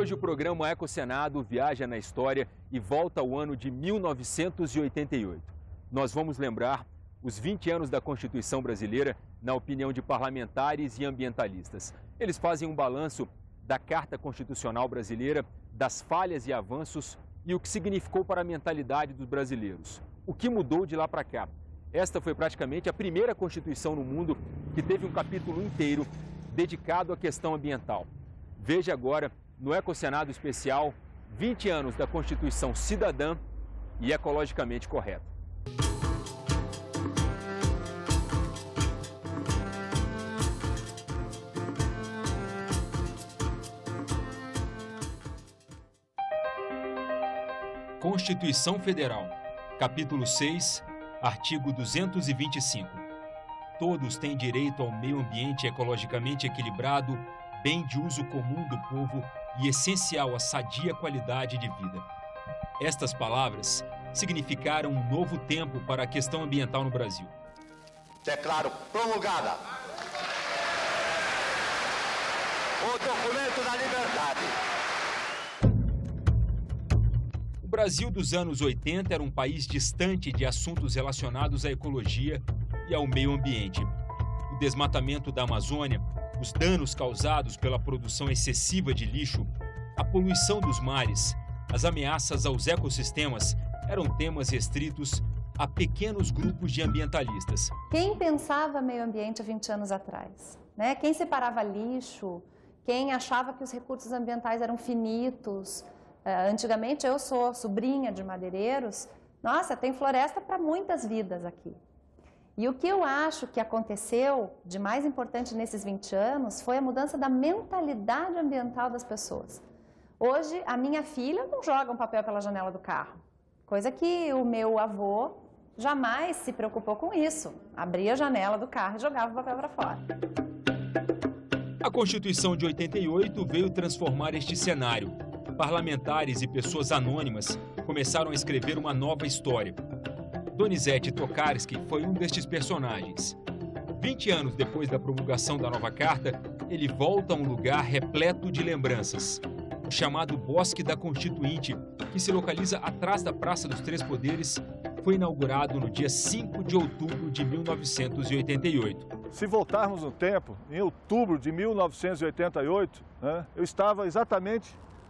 Hoje o programa EcoSenado viaja na história e volta ao ano de 1988. Nós vamos lembrar os 20 anos da Constituição Brasileira na opinião de parlamentares e ambientalistas. Eles fazem um balanço da Carta Constitucional Brasileira, das falhas e avanços e o que significou para a mentalidade dos brasileiros. O que mudou de lá para cá? Esta foi praticamente a primeira Constituição no mundo que teve um capítulo inteiro dedicado à questão ambiental. Veja agora no EcoSenado Especial 20 anos da Constituição cidadã e ecologicamente correta. Constituição Federal, capítulo 6, artigo 225. Todos têm direito ao meio ambiente ecologicamente equilibrado, bem de uso comum do povo e essencial à sadia qualidade de vida. Estas palavras significaram um novo tempo para a questão ambiental no Brasil. Declaro promulgada o documento da liberdade. O Brasil dos anos 80 era um país distante de assuntos relacionados à ecologia e ao meio ambiente. O desmatamento da Amazônia, os danos causados pela produção excessiva de lixo, a poluição dos mares, as ameaças aos ecossistemas eram temas restritos a pequenos grupos de ambientalistas. Quem pensava meio ambiente há 20 anos atrás? Né? Quem separava lixo? Quem achava que os recursos ambientais eram finitos? Antigamente, eu sou sobrinha de madeireiros. Nossa, tem floresta para muitas vidas aqui. E o que eu acho que aconteceu de mais importante nesses 20 anos foi a mudança da mentalidade ambiental das pessoas. Hoje, a minha filha não joga um papel pela janela do carro, coisa que o meu avô jamais se preocupou com isso. Abria a janela do carro e jogava o papel para fora. A Constituição de 88 veio transformar este cenário. Parlamentares e pessoas anônimas começaram a escrever uma nova história. Donizete Tokarski foi um destes personagens. 20 anos depois da promulgação da nova carta, ele volta a um lugar repleto de lembranças. O chamado Bosque da Constituinte, que se localiza atrás da Praça dos Três Poderes, foi inaugurado no dia 5 de outubro de 1988. Se voltarmos no tempo, em outubro de 1988, eu estava exatamente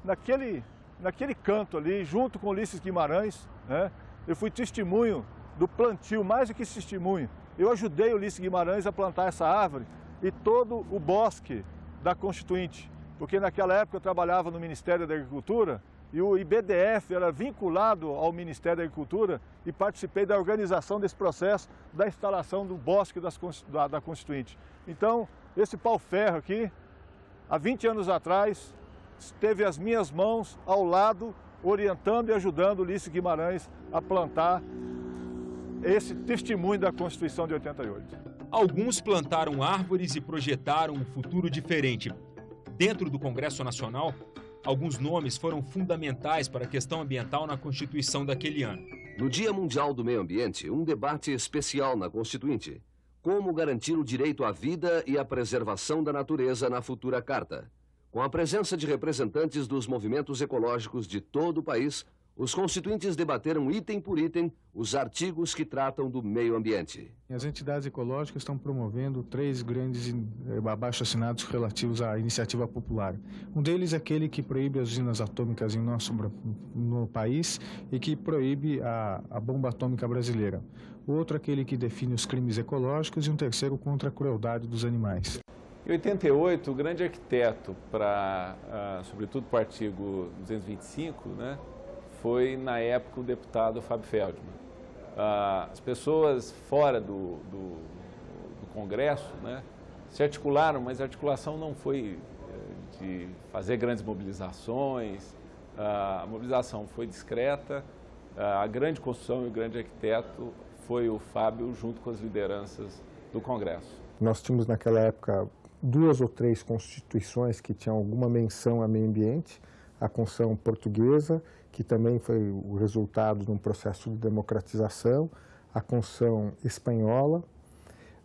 naquele canto ali, junto com Ulisses Guimarães. Eu fui testemunho do plantio, mais do que testemunho. Eu ajudei Ulisses Guimarães a plantar essa árvore e todo o bosque da Constituinte, porque naquela época eu trabalhava no Ministério da Agricultura e o IBDF era vinculado ao Ministério da Agricultura e participei da organização desse processo da instalação do bosque da Constituinte. Então, esse pau-ferro aqui, há 20 anos atrás, esteve as minhas mãos ao lado, orientando e ajudando Ulisses Guimarães a plantar esse testemunho da Constituição de 88. Alguns plantaram árvores e projetaram um futuro diferente. Dentro do Congresso Nacional, alguns nomes foram fundamentais para a questão ambiental na Constituição daquele ano. No Dia Mundial do Meio Ambiente, um debate especial na Constituinte. Como garantir o direito à vida e à preservação da natureza na futura Carta. Com a presença de representantes dos movimentos ecológicos de todo o país, os constituintes debateram item por item os artigos que tratam do meio ambiente. As entidades ecológicas estão promovendo 3 grandes abaixo-assinados relativos à iniciativa popular. Um deles é aquele que proíbe as usinas atômicas no país e que proíbe a bomba atômica brasileira. O outro é aquele que define os crimes ecológicos e um terceiro contra a crueldade dos animais. Em 88, o grande arquiteto, sobretudo para o artigo 225, foi, na época, o deputado Fábio Feldman. As pessoas fora do Congresso se articularam, mas a articulação não foi de fazer grandes mobilizações, a mobilização foi discreta, a grande construção e o grande arquiteto foi o Fábio, junto com as lideranças do Congresso. Nós tínhamos, naquela época, 2 ou 3 constituições que tinham alguma menção ao meio ambiente. A Constituição portuguesa, que também foi o resultado de um processo de democratização, a Constituição espanhola,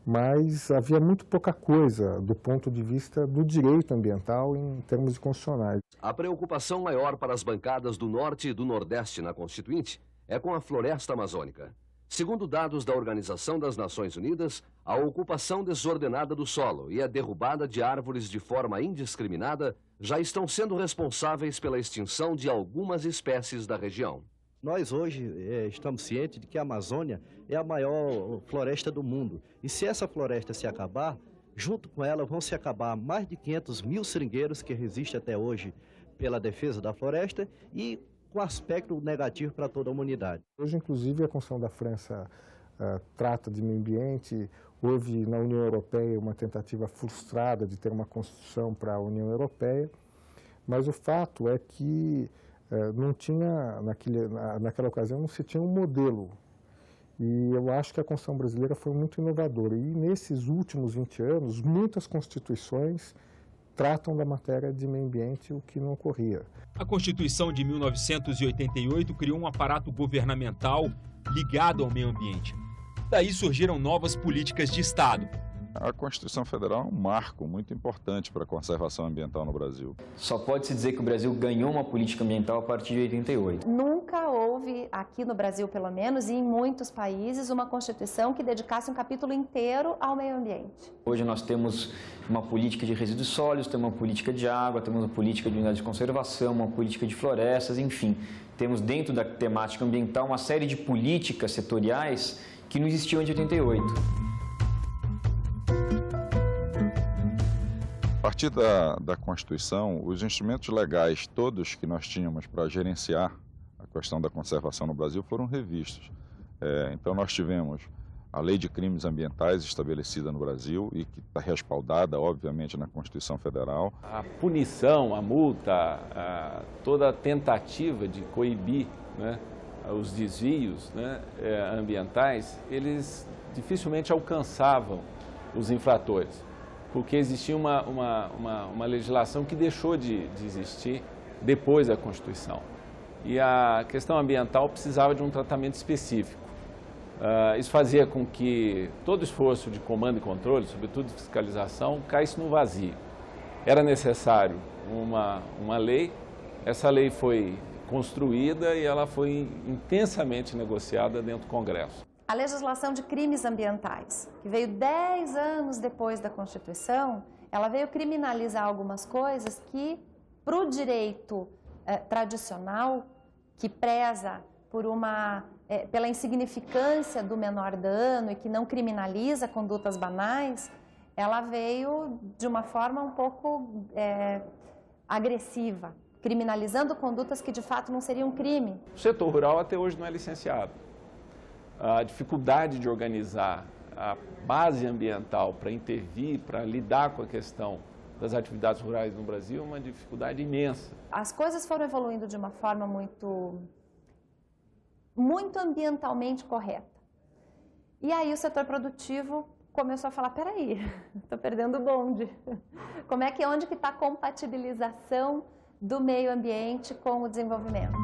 mas havia muito pouca coisa do ponto de vista do direito ambiental em termos constitucionais. A preocupação maior para as bancadas do Norte e do Nordeste na Constituinte é com a floresta amazônica. Segundo dados da Organização das Nações Unidas, a ocupação desordenada do solo e a derrubada de árvores de forma indiscriminada já estão sendo responsáveis pela extinção de algumas espécies da região. Nós hoje estamos cientes de que a Amazônia é a maior floresta do mundo. E se essa floresta se acabar, junto com ela vão se acabar mais de 500 mil seringueiros que resistem até hoje pela defesa da floresta e com aspecto negativo para toda a humanidade. Hoje, inclusive, a Constituição da França trata de meio ambiente. Houve na União Europeia uma tentativa frustrada de ter uma Constituição para a União Europeia, mas o fato é que não tinha, naquela ocasião, não se tinha um modelo. E eu acho que a Constituição brasileira foi muito inovadora. E nesses últimos 20 anos, muitas constituições tratam da matéria de meio ambiente, o que não ocorria. A Constituição de 1988 criou um aparato governamental ligado ao meio ambiente. Daí surgiram novas políticas de Estado. A Constituição Federal é um marco muito importante para a conservação ambiental no Brasil. Só pode-se dizer que o Brasil ganhou uma política ambiental a partir de 88. Nunca houve, aqui no Brasil pelo menos, e em muitos países, uma Constituição que dedicasse um capítulo inteiro ao meio ambiente. Hoje nós temos uma política de resíduos sólidos, temos uma política de água, temos uma política de unidade de conservação, uma política de florestas, enfim. Temos dentro da temática ambiental uma série de políticas setoriais que não existiam em 88. A partir da Constituição, os instrumentos legais todos que nós tínhamos para gerenciar a questão da conservação no Brasil foram revistos. Então nós tivemos a Lei de Crimes Ambientais estabelecida no Brasil e que está respaldada, obviamente, na Constituição Federal. A punição, a multa, toda a tentativa de coibir, né, os desvios, né, ambientais, eles dificilmente alcançavam os infratores, porque existia uma legislação que deixou de existir depois da Constituição. E a questão ambiental precisava de um tratamento específico. Isso fazia com que todo esforço de comando e controle, sobretudo de fiscalização, caísse no vazio. Era necessário uma lei, essa lei foi construída e ela foi intensamente negociada dentro do Congresso. A legislação de crimes ambientais, que veio 10 anos depois da Constituição, ela veio criminalizar algumas coisas que, para o direito tradicional, que preza por pela insignificância do menor dano e que não criminaliza condutas banais, ela veio de uma forma um pouco agressiva, criminalizando condutas que de fato não seriam crime. O setor rural até hoje não é licenciado. A dificuldade de organizar a base ambiental para intervir, para lidar com a questão das atividades rurais no Brasil é uma dificuldade imensa. As coisas foram evoluindo de uma forma muito ambientalmente correta. E aí o setor produtivo começou a falar, peraí, estou perdendo o bonde. Onde que está a compatibilização do meio ambiente com o desenvolvimento?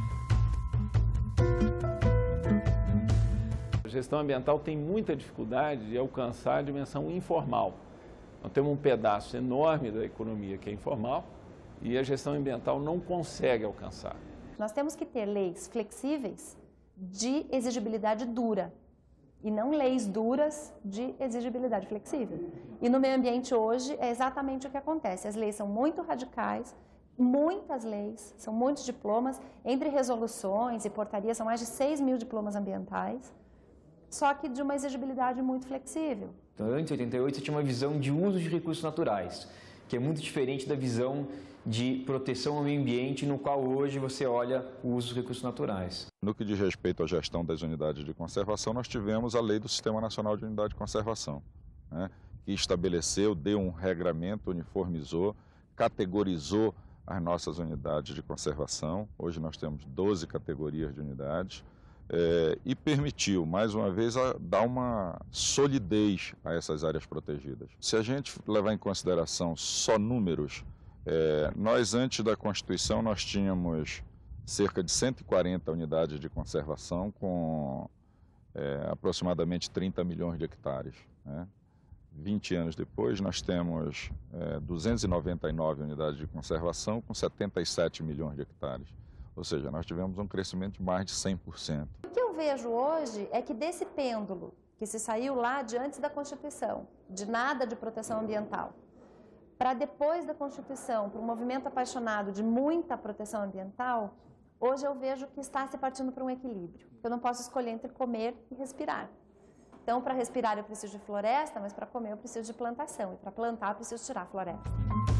A gestão ambiental tem muita dificuldade de alcançar a dimensão informal. Nós temos um pedaço enorme da economia que é informal e a gestão ambiental não consegue alcançar. Nós temos que ter leis flexíveis de exigibilidade dura e não leis duras de exigibilidade flexível. E no meio ambiente hoje é exatamente o que acontece. As leis são muito radicais, muitas leis, são muitos diplomas, entre resoluções e portarias são mais de 6 mil diplomas ambientais, só que de uma exigibilidade muito flexível. Então, antes de 88, você tinha uma visão de uso de recursos naturais, que é muito diferente da visão de proteção ao meio ambiente, no qual hoje você olha o uso dos recursos naturais. No que diz respeito à gestão das unidades de conservação, nós tivemos a lei do Sistema Nacional de Unidade de Conservação, né, que estabeleceu, deu um regramento, uniformizou, categorizou as nossas unidades de conservação. Hoje nós temos 12 categorias de unidades e permitiu, mais uma vez, dar uma solidez a essas áreas protegidas. Se a gente levar em consideração só números, nós, antes da Constituição, nós tínhamos cerca de 140 unidades de conservação com aproximadamente 30 milhões de hectares, né? 20 anos depois, nós temos 299 unidades de conservação com 77 milhões de hectares. Ou seja, nós tivemos um crescimento de mais de 100%. O que eu vejo hoje é que desse pêndulo que se saiu lá de antes da Constituição, de nada de proteção ambiental, para depois da Constituição, para um movimento apaixonado de muita proteção ambiental, hoje eu vejo que está se partindo para um equilíbrio. Eu não posso escolher entre comer e respirar. Então, para respirar eu preciso de floresta, mas para comer eu preciso de plantação. E para plantar eu preciso tirar a floresta.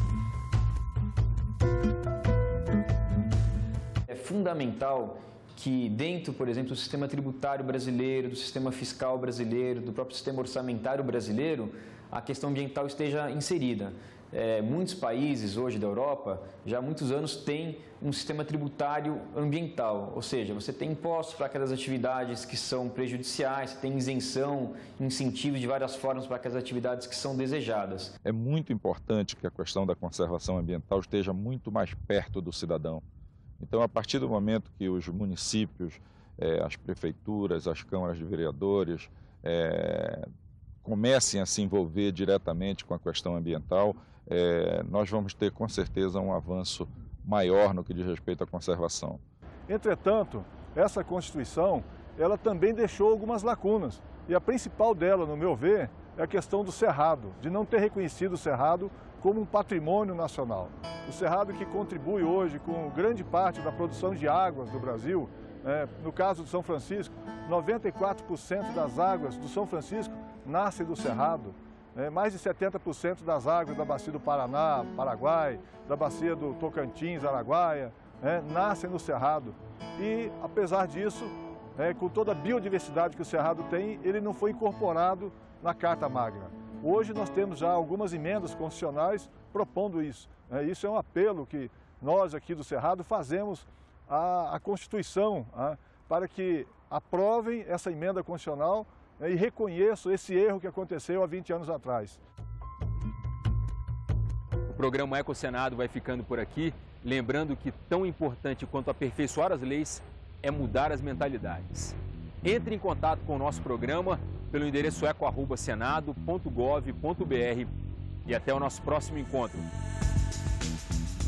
É fundamental que dentro, por exemplo, do sistema tributário brasileiro, do sistema fiscal brasileiro, do próprio sistema orçamentário brasileiro, a questão ambiental esteja inserida. Muitos países hoje da Europa, já há muitos anos, têm um sistema tributário ambiental, ou seja, você tem impostos para aquelas atividades que são prejudiciais, você tem isenção, incentivos de várias formas para aquelas atividades que são desejadas. É muito importante que a questão da conservação ambiental esteja muito mais perto do cidadão. Então, a partir do momento que os municípios, as prefeituras, as câmaras de vereadores comecem a se envolver diretamente com a questão ambiental, nós vamos ter com certeza um avanço maior no que diz respeito à conservação. Entretanto, essa Constituição, ela também deixou algumas lacunas. E a principal dela, no meu ver, é a questão do cerrado, de não ter reconhecido o cerrado como um patrimônio nacional. O cerrado que contribui hoje com grande parte da produção de águas do Brasil, no caso do São Francisco, 94% das águas do São Francisco nascem do cerrado. Mais de 70% das águas da bacia do Paraná, Paraguai, da bacia do Tocantins, Araguaia, nascem no cerrado. E, apesar disso, com toda a biodiversidade que o cerrado tem, ele não foi incorporado na Carta Magna. Hoje nós temos já algumas emendas constitucionais propondo isso. Isso é um apelo que nós aqui do Cerrado fazemos à Constituição, para que aprovem essa emenda constitucional e reconheçam esse erro que aconteceu há 20 anos atrás. O programa EcoSenado vai ficando por aqui, lembrando que tão importante quanto aperfeiçoar as leis é mudar as mentalidades. Entre em contato com o nosso programa pelo endereço eco@senado.gov.br e até o nosso próximo encontro.